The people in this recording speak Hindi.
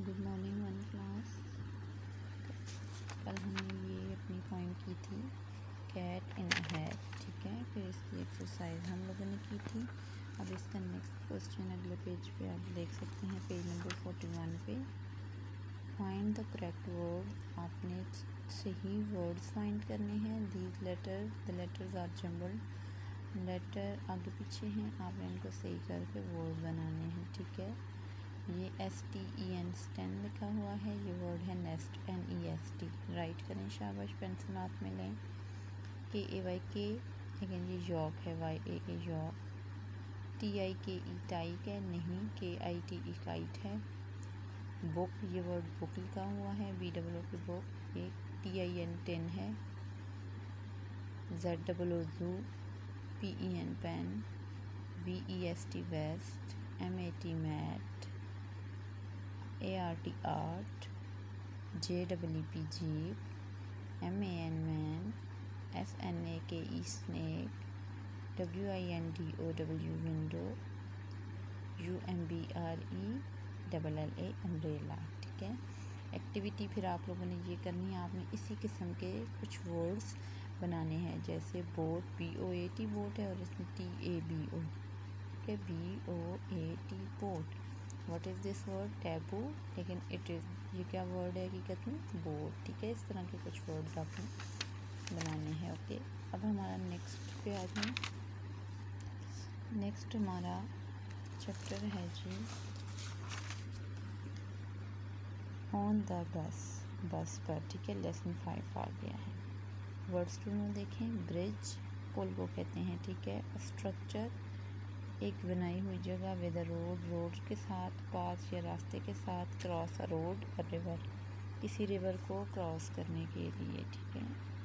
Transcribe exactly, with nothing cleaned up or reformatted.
Good morning one class. कल हमने ये अपनी पॉइंट की थी कैट इन अ हैट, ठीक है। फिर इसकी एक्सरसाइज हम लोगों ने की थी। अब इसका नेक्स्ट क्वेश्चन अगले पेज पे आप देख सकते हैं, पेज नंबर फोर्टी वन पे। फाइंड द करेक्ट वर्ड, आपने सही वर्ड्स फाइंड करने हैं। These letter the letters are jumbled, letter आगे पीछे हैं, आपने इनको सही करके वर्ड बनाने हैं, ठीक है। ये S T E N sten लिखा हुआ है, ये वर्ड है nest, N E S T. Write करें, शाबाश, पेंसिल हाथ में लें। के ए वाई के, लेकिन ये यॉक है, Y A A yak. T I K E tike है, नहीं, K I T E kite है। बुक, ये वर्ड बुक लिखा हुआ है, बी डबल ओ की बुक। ये टी आई एन टेन है। Z double O zoo, P E N pen, V E S T vest, M A T mat, A R T art, J double E P jeep, M A N man, S N A K E snake, W I N D O W window, U M B R E double L A umbrella, ठीक है। एक्टिविटी फिर आप लोगों ने ये करनी है, आपने इसी किस्म के कुछ वर्ड्स बनाने हैं, जैसे boat, B O A T boat है और इसमें टी ए बी ओ, ठीक है, B O A T boat. What is this word? Taboo, लेकिन इट इज़, ये क्या वर्ड है हकीकत में? बोट, ठीक है। इस तरह के कुछ वर्ड्स आपने बनाने हैं, ओके। अब हमारा नेक्स्ट पे आ जाए। नेक्स्ट हमारा चैप्टर है जी ऑन द बस, बस पर, ठीक है। लेसन फाइव आ गया है। वर्ड्स टू नो देखें। ब्रिज, पुल को कहते हैं, ठीक है। स्ट्रक्चर, एक बनाई हुई जगह। विद अ रोड, रोड के साथ। पास या रास्ते के साथ। Cross a road, a river, किसी रिवर को क्रॉस करने के लिए, ठीक है।